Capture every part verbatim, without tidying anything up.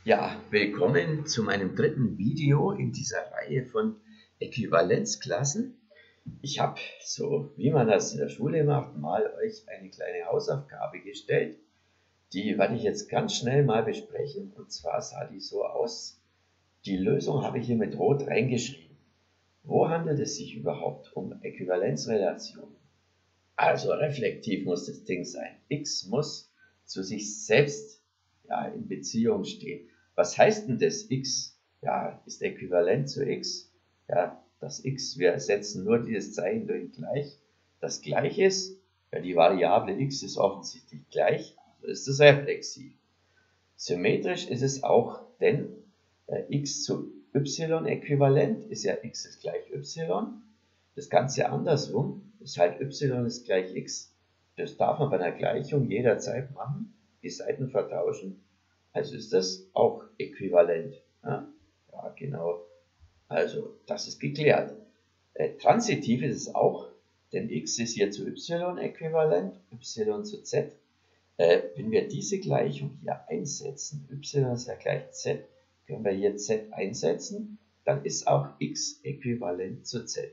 Ja, willkommen zu meinem dritten Video in dieser Reihe von Äquivalenzklassen. Ich habe, so wie man das in der Schule macht, mal euch eine kleine Hausaufgabe gestellt. Die werde ich jetzt ganz schnell mal besprechen, und zwar sah die so aus. Die Lösung habe ich hier mit Rot reingeschrieben. Wo handelt es sich überhaupt um Äquivalenzrelationen? Also reflektiv muss das Ding sein. X muss zu sich selbst ja, in Beziehung stehen. Was heißt denn das? X ja, ist äquivalent zu X. Ja, das X, wir ersetzen nur dieses Zeichen durch gleich. Das gleich ist, ja, die Variable X ist offensichtlich gleich, also ist es reflexiv. Symmetrisch ist es auch, denn äh, X zu Y äquivalent ist ja X ist gleich Y. Das Ganze andersrum ist halt Y ist gleich X. Das darf man bei einer Gleichung jederzeit machen, die Seiten vertauschen. Also ist das auch äquivalent. Ja, ja genau. Also das ist geklärt. Äh, transitiv ist es auch, denn X ist hier zu Y äquivalent, Y zu Z. Äh, wenn wir diese Gleichung hier einsetzen, Y ist ja gleich Z, können wir hier Z einsetzen, dann ist auch X äquivalent zu Z.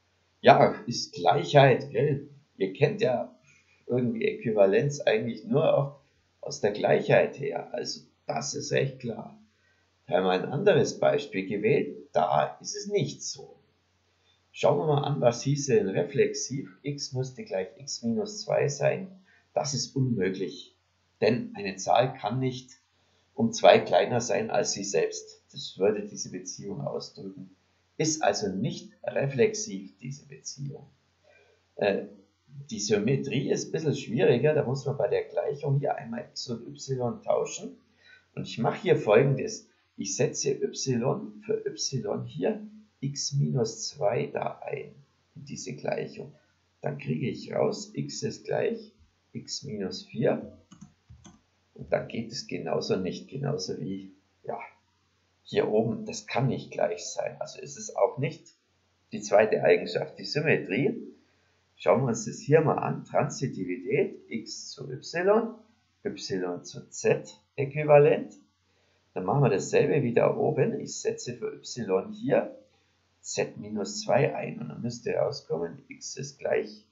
Ja, ist Gleichheit, gell? Ihr kennt ja irgendwie Äquivalenz eigentlich nur auch aus der Gleichheit her, also das ist recht klar. Wir haben ein anderes Beispiel gewählt, da ist es nicht so. Schauen wir mal an, was hieße denn reflexiv? X müsste gleich x minus zwei sein. Das ist unmöglich, denn eine Zahl kann nicht um zwei kleiner sein als sie selbst. Das würde diese Beziehung ausdrücken. Ist also nicht reflexiv, diese Beziehung. Äh, die Symmetrie ist ein bisschen schwieriger, da muss man bei der Gleichung hier einmal x und y tauschen. Und ich mache hier Folgendes. Ich setze y für y hier x minus zwei da ein, in diese Gleichung. Dann kriege ich raus, x ist gleich x minus vier. Und dann geht es genauso nicht, genauso wie ja, hier oben. Das kann nicht gleich sein. Also ist es auch nicht die zweite Eigenschaft, die Symmetrie. Schauen wir uns das hier mal an. Transitivität, x zu y, y zu z äquivalent. Dann machen wir dasselbe wie da oben. Ich setze für y hier z minus zwei ein und dann müsste rauskommen, x ist gleich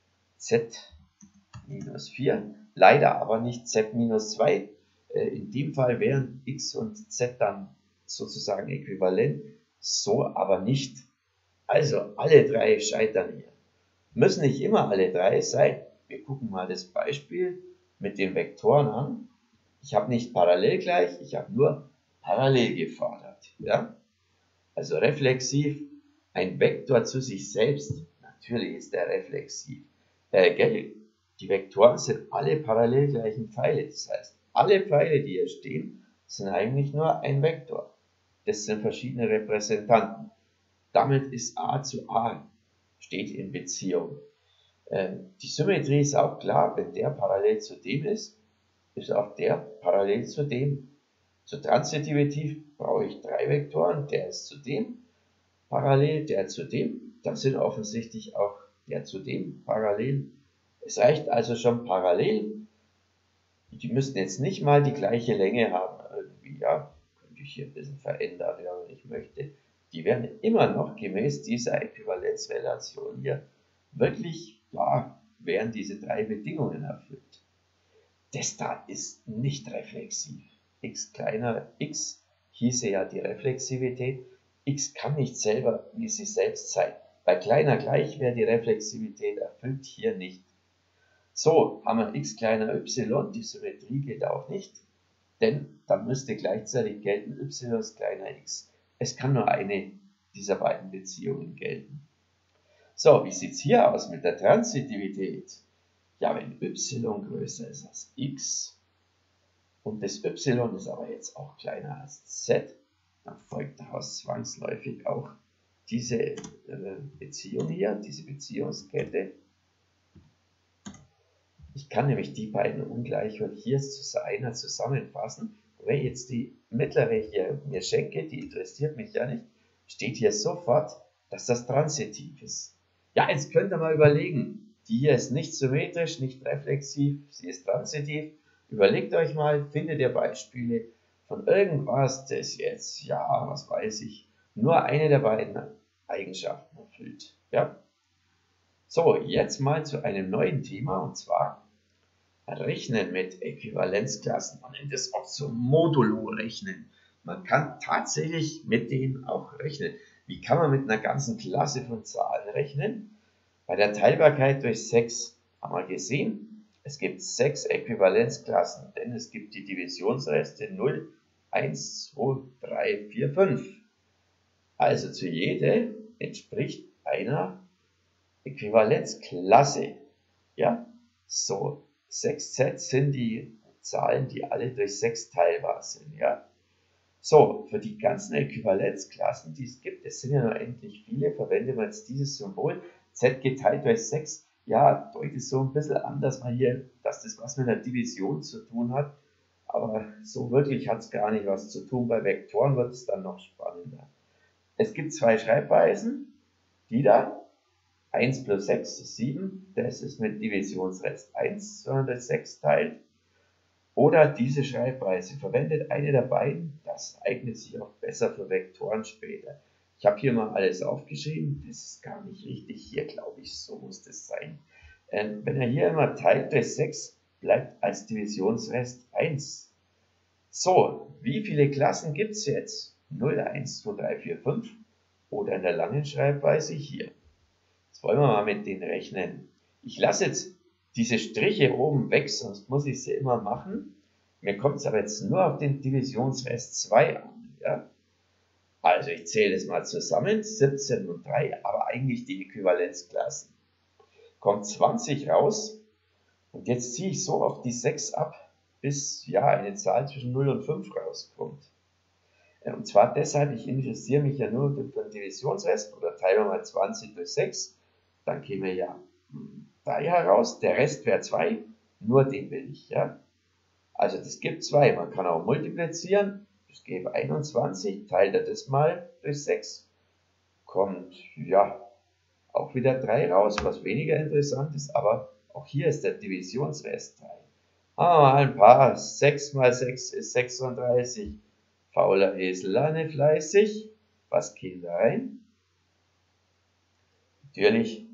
z minus vier. Leider aber nicht z minus zwei. In dem Fall wären x und z dann sozusagen äquivalent, so aber nicht. Also alle drei scheitern hier. Müssen nicht immer alle drei sein. Wir gucken mal das Beispiel mit den Vektoren an. Ich habe nicht parallel gleich, ich habe nur parallel gefordert. Ja? Also reflexiv, ein Vektor zu sich selbst, natürlich ist der reflexiv. Äh, gell? Die Vektoren sind alle parallel gleichen Pfeile. Das heißt, alle Pfeile, die hier stehen, sind eigentlich nur ein Vektor. Das sind verschiedene Repräsentanten. Damit ist A zu A steht in Beziehung. Äh, die Symmetrie ist auch klar, wenn der parallel zu dem ist, ist auch der parallel zu dem. Zu transitiv brauche ich drei Vektoren, der ist zu dem parallel, der zu dem, dann sind offensichtlich auch der zu dem parallel. Es reicht also schon parallel. Die müssen jetzt nicht mal die gleiche Länge haben. Irgendwie, ja, könnte ich hier ein bisschen verändern, ja, wenn ich möchte. Die werden immer noch gemäß dieser Äquivalenzrelation hier wirklich, ja, werden diese drei Bedingungen erfüllt. Das da ist nicht reflexiv. X kleiner, x hieße ja die Reflexivität. X kann nicht selber wie sie selbst sein. Bei kleiner gleich wäre die Reflexivität erfüllt, hier nicht. So, haben wir x kleiner y, die Symmetrie geht auch nicht, denn dann müsste gleichzeitig gelten y ist kleiner x. Es kann nur eine dieser beiden Beziehungen gelten. So, wie sieht es hier aus mit der Transitivität? Ja, wenn y größer ist als x und das y ist aber jetzt auch kleiner als z, dann folgt daraus zwangsläufig auch diese äh, Beziehung hier, diese Beziehungskette. Ich kann nämlich die beiden Ungleichungen hier zu einer zusammenfassen. Und wenn ich jetzt die mittlere hier mir schenke, die interessiert mich ja nicht, steht hier sofort, dass das transitiv ist. Ja, jetzt könnt ihr mal überlegen, die hier ist nicht symmetrisch, nicht reflexiv, sie ist transitiv. Überlegt euch mal, findet ihr Beispiele von irgendwas, das jetzt, ja, was weiß ich, nur eine der beiden Eigenschaften erfüllt. Ja? So, jetzt mal zu einem neuen Thema, und zwar Rechnen mit Äquivalenzklassen. Man nennt es auch so Modulo-Rechnen. Man kann tatsächlich mit denen auch rechnen. Wie kann man mit einer ganzen Klasse von Zahlen rechnen? Bei der Teilbarkeit durch sechs haben wir gesehen, es gibt sechs Äquivalenzklassen, denn es gibt die Divisionsreste null, eins, zwei, drei, vier, fünf. Also zu jeder entspricht einer Äquivalenzklasse. Ja, so, sechs Z sind die Zahlen, die alle durch sechs teilbar sind. Ja. So, für die ganzen Äquivalenzklassen, die es gibt, es sind ja noch endlich viele, verwenden wir jetzt dieses Symbol, Z geteilt durch sechs, ja, deutet so ein bisschen an, dass man hier, dass das was mit einer Division zu tun hat, aber so wirklich hat es gar nicht was zu tun. Bei Vektoren wird es dann noch spannender. Es gibt zwei Schreibweisen, die da, eins plus sechs ist sieben, das ist mit Divisionsrest eins, wenn man das sechs teilt. Oder diese Schreibweise, verwendet eine der beiden, das eignet sich auch besser für Vektoren später. Ich habe hier mal alles aufgeschrieben, das ist gar nicht richtig, hier glaube ich, so muss das sein. Ähm, wenn er hier immer teilt durch sechs, bleibt als Divisionsrest eins. So, wie viele Klassen gibt es jetzt? null, eins, zwei, drei, vier, fünf oder in der langen Schreibweise hier. Jetzt wollen wir mal mit denen rechnen. Ich lasse jetzt diese Striche oben weg, sonst muss ich sie immer machen. Mir kommt es aber jetzt nur auf den Divisionsrest zwei an. Ja? Also ich zähle es mal zusammen, siebzehn und drei, aber eigentlich die Äquivalenzklassen. Kommt zwanzig raus und jetzt ziehe ich so auf die sechs ab, bis ja eine Zahl zwischen null und fünf rauskommt. Und zwar deshalb, ich interessiere mich ja nur für den Divisionsrest, oder teilen wir mal zwanzig durch sechs, dann käme ja drei heraus, der Rest wäre zwei, nur den will ich. Ja? Also das gibt zwei, man kann auch multiplizieren, das gebe einundzwanzig, teilt er das mal durch sechs, kommt ja auch wieder drei raus, was weniger interessant ist, aber auch hier ist der Divisionsrest drei. Machen wir mal ein paar, sechs mal sechs ist sechsunddreißig, fauler Esel, lerne fleißig, was käme da rein? Natürlich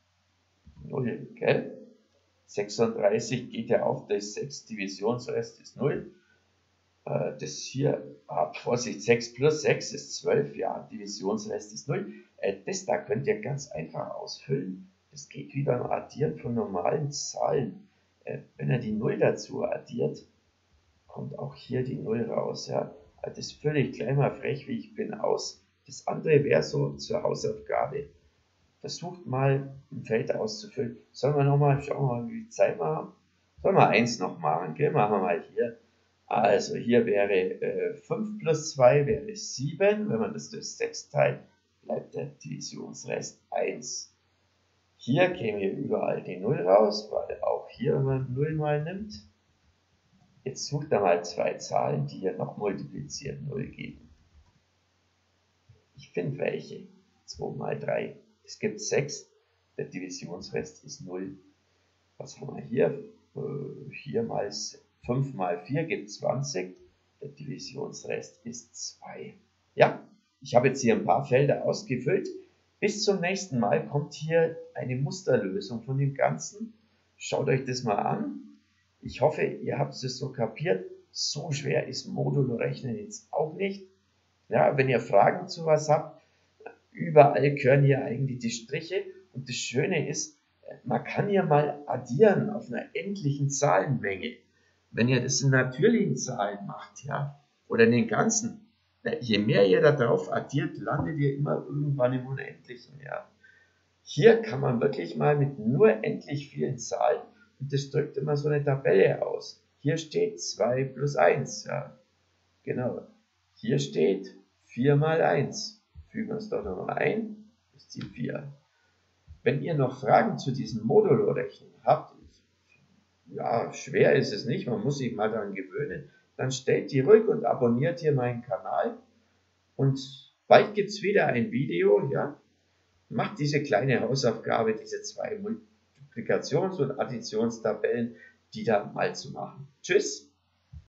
null, gell? sechsunddreißig geht ja auch durch sechs, Divisionsrest ist null. Äh, das hier, ah, Vorsicht, sechs plus sechs ist zwölf, ja, Divisionsrest ist null. Äh, das da könnt ihr ganz einfach ausfüllen. Das geht wie beim Addieren von normalen Zahlen. Äh, wenn ihr die null dazu addiert, kommt auch hier die null raus. Ja. Also das fülle ich gleich mal frech, wie ich bin, aus. Das andere wäre so zur Hausaufgabe. Versucht mal ein Feld auszufüllen. Sollen wir nochmal, schauen wir mal, wie viel Zeit wir haben. Sollen wir eins noch machen, gell? Machen wir mal hier. Also hier wäre äh, fünf plus zwei wäre sieben. Wenn man das durch sechs teilt, bleibt der Divisionsrest eins. Hier käme hier überall die null raus, weil auch hier, wenn man null mal nimmt. Jetzt sucht er mal zwei Zahlen, die hier noch multipliziert null geben. Ich finde welche. zwei mal drei. Es gibt sechs. Der Divisionsrest ist null. Was haben wir hier? Äh, hier mal fünf mal vier gibt zwanzig. Der Divisionsrest ist zwei. Ja, ich habe jetzt hier ein paar Felder ausgefüllt. Bis zum nächsten Mal kommt hier eine Musterlösung von dem Ganzen. Schaut euch das mal an. Ich hoffe, ihr habt es so kapiert. So schwer ist Modulo-Rechnen jetzt auch nicht. Ja, wenn ihr Fragen zu was habt, überall gehören hier eigentlich die Striche. Und das Schöne ist, man kann hier mal addieren auf einer endlichen Zahlenmenge. Wenn ihr das in natürlichen Zahlen macht, ja, oder in den ganzen, je mehr ihr da drauf addiert, landet ihr immer irgendwann im Unendlichen. Ja. Hier kann man wirklich mal mit nur endlich vielen Zahlen, und das drückt immer so eine Tabelle aus. Hier steht zwei plus eins. Ja. Genau. Hier steht vier mal eins. Fügen wir es doch nochmal ein, ist die vier. Wenn ihr noch Fragen zu diesem Modulo-Rechnen habt, ja, schwer ist es nicht, man muss sich mal daran gewöhnen, dann stellt die ruhig und abonniert hier meinen Kanal. Und bald gibt es wieder ein Video, ja. Macht diese kleine Hausaufgabe, diese zwei Multiplikations- und Additionstabellen, die da mal zu machen. Tschüss!